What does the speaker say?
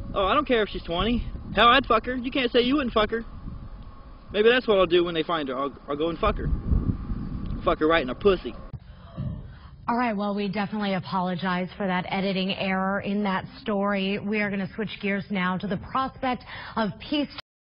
Oh, I don't care if she's 20. Hell, I'd fuck her. You can't say you wouldn't fuck her. Maybe that's what I'll do when they find her. I'll go and fuck her. Fuck her right in her pussy. All right, well, we definitely apologize for that editing error in that story. We are going to switch gears now to the prospect of peace